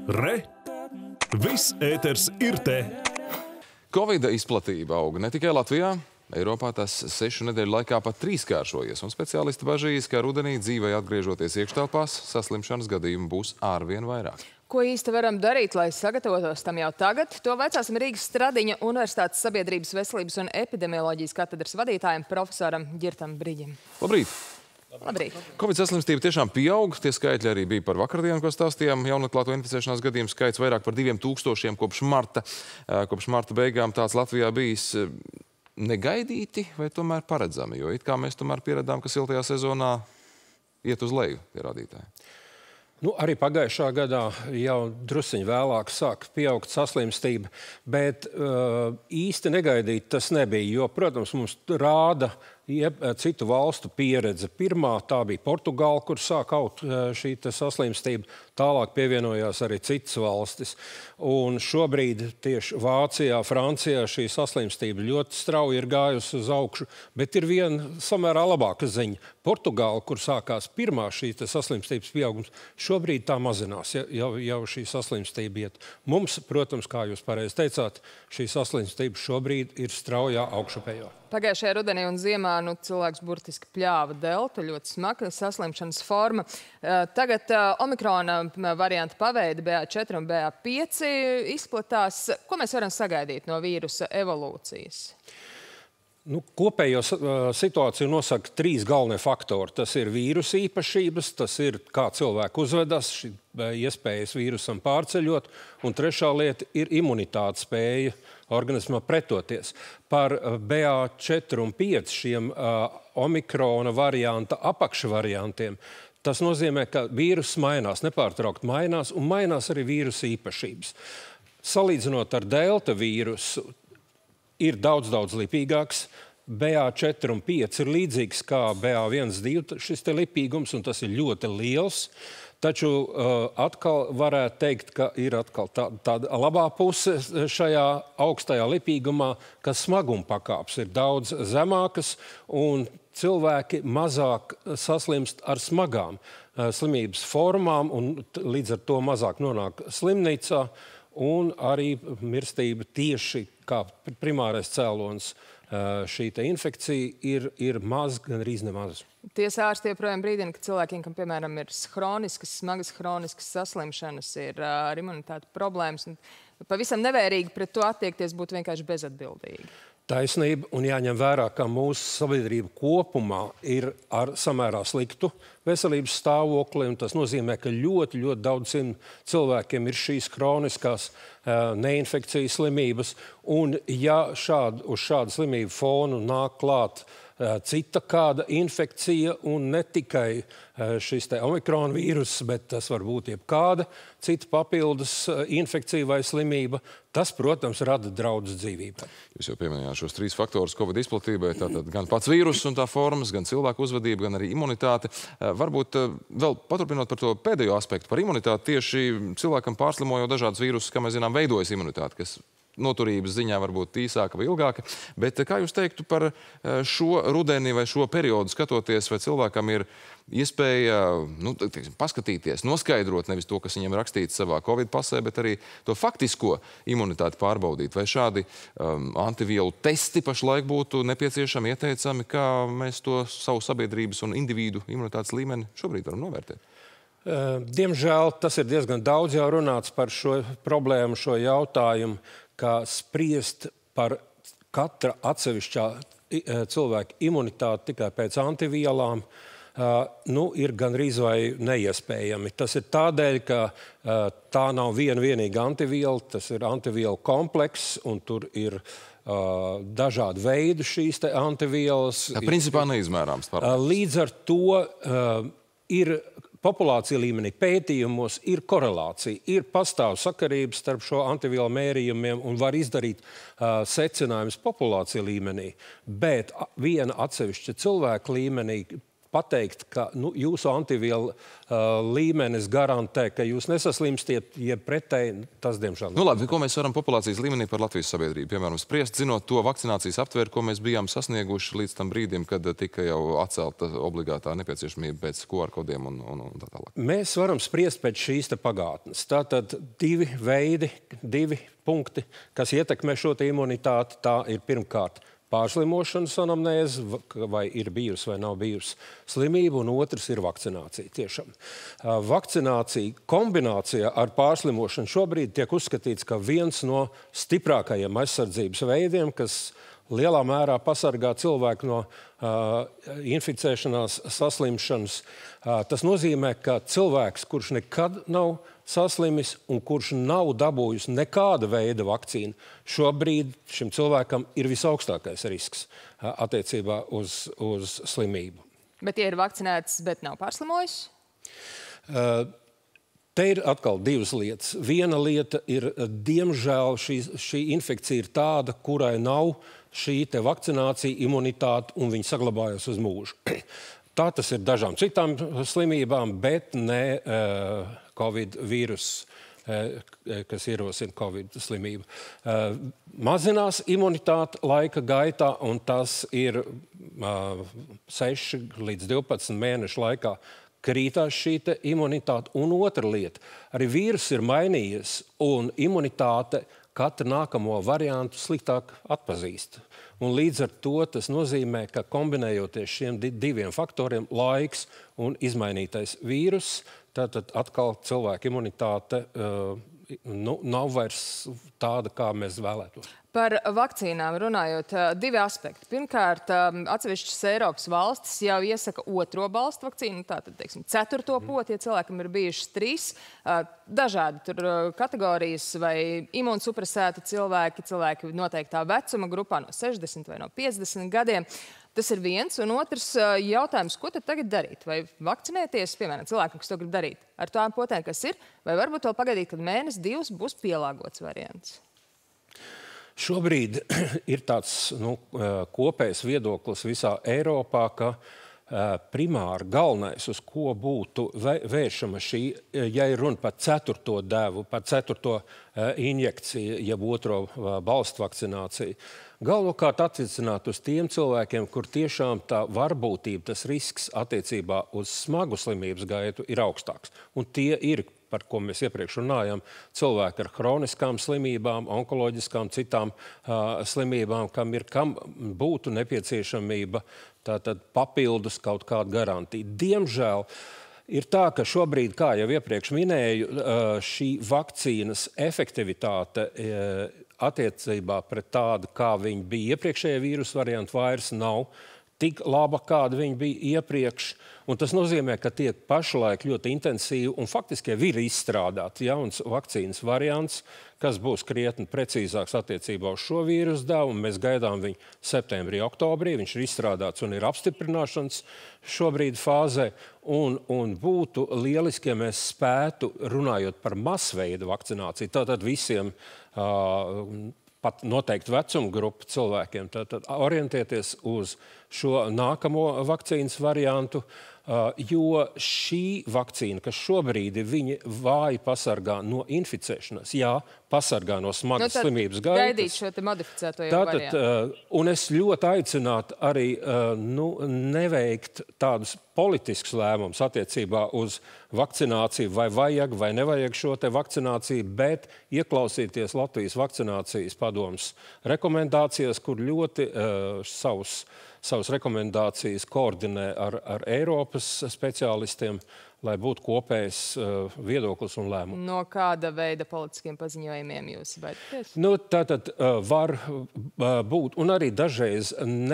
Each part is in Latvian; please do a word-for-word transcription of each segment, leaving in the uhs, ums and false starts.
Re! Viss ēters ir te! Covida izplatība auga ne tikai Latvijā. Eiropā tas sešu nedēļu laikā pat trīskāršojies, un speciālisti bažīs, ka rudenī dzīvei atgriežoties iekštelpās, saslimšanas gadījumu būs ārvien vairāk. Ko īsti varam darīt, lai sagatavotos tam jau tagad? To vaicāsim Rīgas Stradiņa Universitātes sabiedrības veselības un epidemioloģijas katedras vadītājam profesoram Ģirtam Briģim. Labrīt! Labrīt! Covid saslimstība tiešām pieaug. Tie skaitļi arī bija par vakardienu, ko stāstījām. Jaunatklāto inficēšanās gadījumu skaits vairāk par diviem tūkstošiem kopš marta. Kopš marta beigām tāds Latvijā bijis negaidīti vai tomēr paredzami? Jo it kā mēs tomēr pieredzām, ka siltajā sezonā iet uz leju tie rādītāji. Nu, arī pagājušā gadā jau drusciņi vēlāk sāka pieaugt saslimstība, bet uh, īsti negaidīt tas nebija, jo, protams, mums rāda jeb, citu valstu pieredze. Pirmā tā bija Portugāla, kur sāk aut šī saslimstība, tālāk pievienojās arī citas valstis. Un šobrīd tieši Vācijā, Francijā šī saslimstība ļoti strauji ir gājusi uz augšu, bet ir viena samērā labāka ziņa. Portugāla, kur sākās pirmā šī saslimstības pieaugums, šobrīd tā mazinās, jau, jau šī saslimstība iet. Mums, protams, kā jūs pareizi teicāt, šī saslimstība šobrīd ir straujā augšupējā. Pagājušajā rudenī un ziemā nu, cilvēks burtiski pļāva delta, ļoti smaga saslimšanas forma. Tagad omikrona varianta paveidi B A četri un B A pieci izplatās. Ko mēs varam sagaidīt no vīrusa evolūcijas? Nu, kopējo situāciju nosaka trīs galvenie faktori. Tas ir vīrusa īpašības, tas ir kā cilvēku uzvedas, šī iespējas vīrusam pārceļot, un trešā lieta ir imunitātes spēja organismā pretoties. Par B A četri un pieci šiem uh, omikrona varianta apakšvariantiem, tas nozīmē, ka vīrus mainās, nepārtraukt mainās, un mainās arī vīrusa īpašības. Salīdzinot ar delta vīrusu, ir daudz, daudz lipīgāks. B A četri un pieci ir līdzīgs kā B A viens divi, šis te lipīgums, un tas ir ļoti liels. Taču uh, atkal varētu teikt, ka ir atkal tā, tāda labā puse šajā augstajā lipīgumā, ka smaguma pakāpes ir daudz zemākas, un cilvēki mazāk saslimst ar smagām uh, slimības formām, un līdz ar to mazāk nonāk slimnīcā, un arī mirstība tieši kā primārais cēlonis šī te infekcija ir, ir maz, gan arī nemaz. Tiesa ārsti joprojām brīdina, ka cilvēkiem, kam, piemēram, ir hroniskas, smagas hroniskas saslimšanas, ir ar imunitāti problēmas, un pavisam nevērīgi pret to attiekties būtu vienkārši bezatbildīgi. Taisnība, un jāņem vērā, ka mūsu sabiedrība kopumā ir ar samērā sliktu veselības stāvokli, un tas nozīmē, ka ļoti, ļoti daudziem cilvēkiem ir šīs kroniskās uh, neinfekcijas slimības, un ja šād, uz šādu slimību fonu nāk klāt uh, cita kāda infekcija, un ne tikai uh, šis te omikrona vīrus, bet tas var būt jebkāda cita papildus uh, infekcija vai slimība, tas, protams, rada draudus dzīvībai. Jūs jau pieminējāt šos trīs faktorus Covid izplatībai, tātad gan pats vīrus un tā formas, gan cilvēku uzvedība, gan arī imunitāte. Varbūt vēl paturpinot par to pēdējo aspektu, par imunitāti, tieši cilvēkam pārslimojo dažādas vīrusus, kā mēs zinām, veidojas imunitāte, kas noturības ziņā varbūt īsāka vai ilgāka. Bet kā jūs teiktu par šo rudeni vai šo periodu skatoties, vai cilvēkam ir iespēja nu, teiksim, paskatīties, noskaidrot nevis to, kas viņam rakstīts savā Covid pasē, bet arī to faktisko imunitāti pārbaudīt? Vai šādi um, antivielu testi pašlaik būtu nepieciešami, ieteicami, kā mēs to savu sabiedrības un individu imunitātes līmeni šobrīd varam novērtēt? Diemžēl tas ir diezgan daudz jau runāts par šo problēmu, šo jautājumu, kā spriest par katra atsevišķā cilvēka imunitāti tikai pēc antivielām, nu, ir gandrīz vai neiespējami. Tas ir tādēļ, ka tā nav viena vienīga antiviela, tas ir antivielu komplekss, un tur ir Uh, dažādi veidi šīs te antivielas. Tā principā neizmērāms. Uh, līdz ar to uh, ir populācija līmenī pētījumos, ir korelācija, ir pastāv sakarības starp šo antivielu mērījumiem un var izdarīt uh, secinājumus populācija līmenī, bet viena atsevišķa cilvēka līmenī pateikt, ka nu, jūsu antivielu uh, līmenis garantē, ka jūs nesaslimstiet, ja pretēji, tas diemžēl. Nu labi, ko mēs varam populācijas līmenī par Latvijas sabiedrību? Piemēram, spriest, zinot to vakcinācijas aptvēru, ko mēs bijām sasnieguši līdz tam brīdim, kad tika jau atcelta obligātā nepieciešamība pēc Q R kodiem un, un, un tā tālāk. Mēs varam spriest pēc šīs te pagātnes. Tātad divi veidi, divi punkti, kas ietekmē šo te imunitāti, tā ir pirmkārt pārslimošanas anamnēze, vai ir bijusi vai nav bijusi slimība, un otrs ir vakcinācija tiešām. Vakcinācija kombinācijā ar pārslimošanu šobrīd tiek uzskatīts, ka viens no stiprākajiem aizsardzības veidiem, kas lielā mērā pasargā cilvēku no uh, inficēšanās, saslimšanas. Uh, tas nozīmē, ka cilvēks, kurš nekad nav saslimis un kurš nav dabūjusi nekāda veida vakcīnu, šobrīd šim cilvēkam ir visaugstākais risks uh, attiecībā uz, uz slimību. Bet ja ir vakcinēts, bet nav pārslimojis? Uh, Te ir atkal divas lietas. Viena lieta ir, diemžēl, šī, šī infekcija ir tāda, kurai nav šī te vakcinācija, imunitāte, un viņi saglabājas uz mūžu. Tā tas ir dažām citām slimībām, bet ne uh, Covid vīruss, uh, kas ierosina Covid slimību. Uh, mazinās imunitāte laika gaitā, un tas ir uh, seši līdz divpadsmit mēnešu laikā krītās šī te imunitāte. Un otra lieta, arī vīrus ir mainījies, un imunitāte katru nākamo variantu sliktāk atpazīst. Un līdz ar to tas nozīmē, ka kombinējoties šiem diviem faktoriem, laiks un izmainītais vīrus, tātad atkal cilvēka imunitāte uh, nu, nav vairs tāda, kā mēs vēlētos. Par vakcīnām runājot, divi aspekti. Pirmkārt, atsevišķas Eiropas valstis jau iesaka otro balstu vakcīnu, tātad, teiksim, ceturto poti, ja cilvēkam ir bijušas trīs. Dažādi tur kategorijas vai imunsupresēti cilvēki, cilvēki noteiktā vecuma grupā no sešdesmit vai no piecdesmit gadiem. Tas ir viens. Un otrs jautājums, ko tad tagad darīt? Vai vakcinēties, piemēram, cilvēkam, kas to grib darīt, ar tām potēm, kas ir, vai varbūt vēl pagaidīt, kad mēnesis divs būs pielāgots variants? Šobrīd ir tāds nu, kopējs viedoklis visā Eiropā, ka primāri galvenais, uz ko būtu vēršama šī, ja ir runa par ceturto devu, par ceturto injekciju, jeb otro balstu vakcināciju, galvenokārt attiecināt uz tiem cilvēkiem, kur tiešām tā varbūtība, tas risks attiecībā uz smagu slimības gaitu ir augstāks. Un tie ir, par ko mēs iepriekš runājam, cilvēki ar hroniskām slimībām, onkoloģiskām, citām uh, slimībām, kam ir kam būtu nepieciešamība tātad papildus kaut kāda garantija. Diemžēl ir tā, ka šobrīd, kā jau iepriekš minēju, uh, šī vakcīnas efektivitāte uh, attiecībā pret tādu, kā viņi bija iepriekšējie vīrusu varianti, vairs nav tik laba, kāda viņi bija iepriekš. Un tas nozīmē, ka tiek pašlaik ļoti intensīvi un faktiski ir izstrādāt jauns vakcīnas variants, kas būs krietni precīzāks attiecībā uz šo vīrusu devu. Mēs gaidām viņu septembrī, oktobrī. Viņš ir izstrādāts un ir apstiprināšanas šobrīd fāzē. Un, un būtu lieliski, ja mēs spētu, runājot par masveida vakcināciju, tātad visiem uh, pat noteikti vecuma grupu cilvēkiem, tātad orientēties uz šo nākamo vakcīnas variantu, Uh, jo šī vakcīna, kas šobrīd ir, viņa vāji pasargā no inficēšanas, jā, pasargā no smagas nu, slimības gaitas. Gaidīt šo te modificēto jau Tātad, variantu. Uh, un es ļoti aicinātu arī uh, nu, neveikt tādus politiskus lēmumus attiecībā uz vakcināciju, vai vajag vai nevajag šo te vakcināciju, bet ieklausīties Latvijas vakcinācijas padomas rekomendācijas, kur ļoti uh, savus savas rekomendācijas koordinē ar, ar Eiropas speciālistiem, lai būtu kopējs uh, viedoklis un lēmums. No kāda veida politiskiem paziņojumiem jūs baidāties? Nu, tātad uh, var uh, būt, un arī dažreiz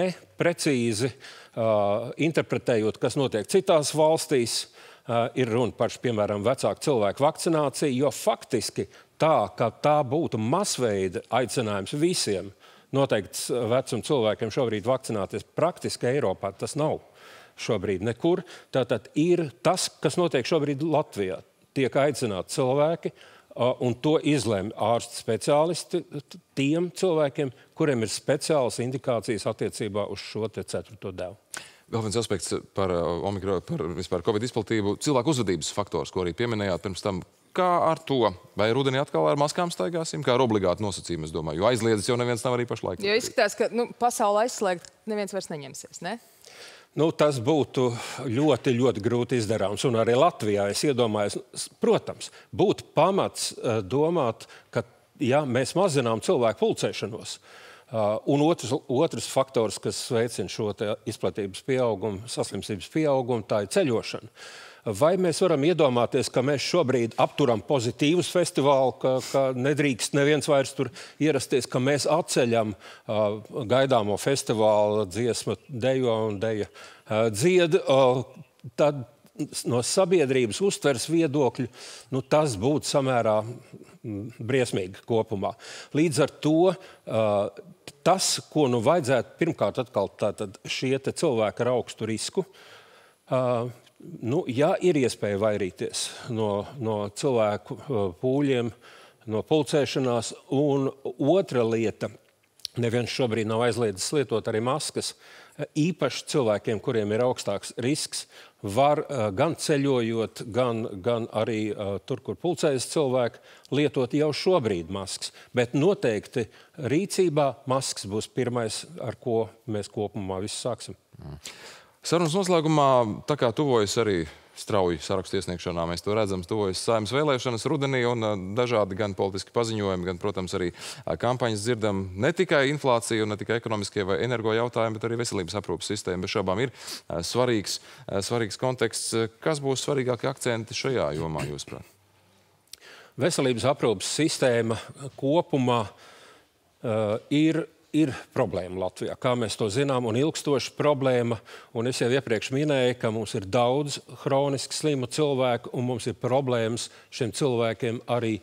neprecīzi uh, interpretējot, kas notiek citās valstīs, uh, ir runa par, piemēram, vecāku cilvēku vakcināciju, jo faktiski tā, ka tā būtu masveida aicinājums visiem, noteikts vecuma cilvēkiem šobrīd vakcināties praktiski Eiropā, tas nav šobrīd nekur. Tātad ir tas, kas notiek šobrīd Latvijā. Tiek aicināti cilvēki, un to izlēma ārstu speciālisti tiem cilvēkiem, kuriem ir speciālas indikācijas attiecībā uz šo te ceturto devu. Vēl viens aspekts par, omikro, par vispār Covid izplatību - cilvēku uzvedības faktors, ko arī pieminējāt pirms tam. Kā ar to? Vai rudenī atkal ar maskām staigāsim? Kā ar obligātu nosacījumu, es domāju, jo aizliedzis jau neviens nav arī pašlaik. Jo izskatās, ka nu, pasauli aizslēgt neviens vairs neņemsies, ne? Nu, tas būtu ļoti, ļoti grūti izdarāms. Un arī Latvijā es iedomājos, protams, būtu pamats domāt, ka ja mēs mazinām cilvēku pulcēšanos, Uh, un otrs, otrs faktors, kas veicina šo izplatības pieaugumu, saslimstības pieaugumu, tā ir ceļošana. Vai mēs varam iedomāties, ka mēs šobrīd apturam pozitīvus festivālu, ka, ka nedrīkst neviens vairs tur ierasties, ka mēs atceļam uh, gaidāmo festivālu dziesmu dejo un deja uh, dzied, uh, tad no sabiedrības uztveres viedokļu, nu, tas būtu samērā briesmīgi kopumā. Līdz ar to uh, tas, ko nu vajadzētu, pirmkārt atkal tātad šie te cilvēki ar augstu risku, uh, nu, ja ir iespēja vairīties no, no cilvēku uh, pūļiem, no pulcēšanās, un otra lieta, neviens šobrīd nav aizliedzis lietot arī maskas, īpaši cilvēkiem, kuriem ir augstāks risks, var uh, gan ceļojot, gan, gan arī uh, tur, kur pulcējas cilvēki, lietot jau šobrīd maskas. Bet noteikti rīcībā maskas būs pirmais, ar ko mēs kopumā visu sāksim. Mm. Sarunas noslēgumā, tā kā tuvojas arī strauji sarakstu iesniegšanā, mēs to redzam, tuvojas Saeimas vēlēšanas rudenī un dažādi gan politiski paziņojumi, gan, protams, arī kampaņas dzirdam ne tikai inflācija un ne tikai ekonomiskie vai energo jautājumi, bet arī veselības aprūpas sistēma. Bez šaubām ir svarīgs, svarīgs konteksts. Kas būs svarīgākie akcenti šajā jomā, jūsuprāt? Veselības aprūpas sistēma kopumā uh, ir Ir problēma Latvijā, kā mēs to zinām, un ilgstoša problēma. Un es jau iepriekš minēju, ka mums ir daudz hroniski slimu cilvēku, un mums ir problēmas šiem cilvēkiem arī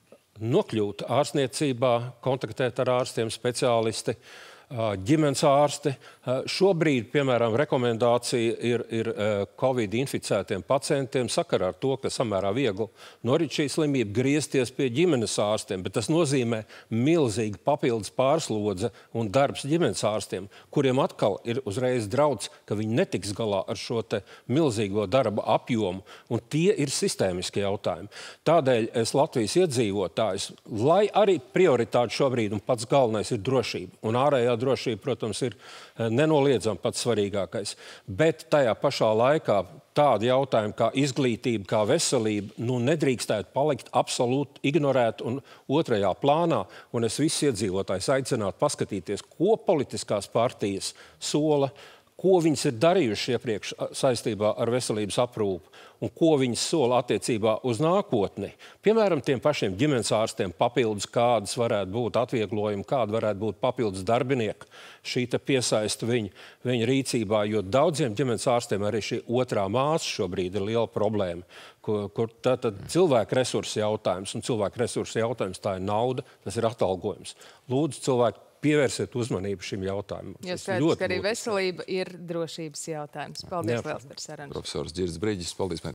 nokļūt ārstniecībā, kontaktēt ar ārstiem, speciālisti, ģimenes ārsti. Šobrīd, piemēram, rekomendācija ir, ir Covid inficētiem pacientiem sakarā ar to, ka samērā viegli norit šī slimība, griezties pie ģimenes ārstiem, bet tas nozīmē milzīgi papildus pārslodze un darbs ģimenes ārstiem, kuriem atkal ir uzreiz draudz, ka viņi netiks galā ar šo te milzīgo darba apjomu, un tie ir sistēmiski jautājumi. Tādēļ es Latvijas iedzīvotājus, lai arī prioritāte šobrīd un pats galvenais ir drošība, un ārējā drošība, protams, ir nenoliedzami pats svarīgākais. Bet tajā pašā laikā tādi jautājumi kā izglītība, kā veselība, nu nedrīkstētu palikt absolūti ignorēt un otrajā plānā. Un es visus iedzīvotājus aicinātu paskatīties, ko politiskās partijas sola, ko viņas ir darījuši iepriekš saistībā ar veselības aprūpu un ko viņas sola attiecībā uz nākotni. Piemēram, tiem pašiem ģimenes ārstiem papildus, kādas varētu būt atvieglojumi, kāda varētu būt papildus darbinieki. Šī te piesaista viņu, viņu rīcībā, jo daudziem ģimenes ārstiem arī šī otrā māsa šobrīd ir liela problēma, kur, kur tā, tad cilvēku resursu jautājums, un cilvēku resursu jautājums tā ir nauda, tas ir atalgojums. Lūdzu, cilvēki, pievērsiet uzmanību šim jautājumam. Jo skaidrs, ka arī veselība ir drošības jautājums. Paldies liels par sarunu. Profesors Ģirds Briģis, paldies.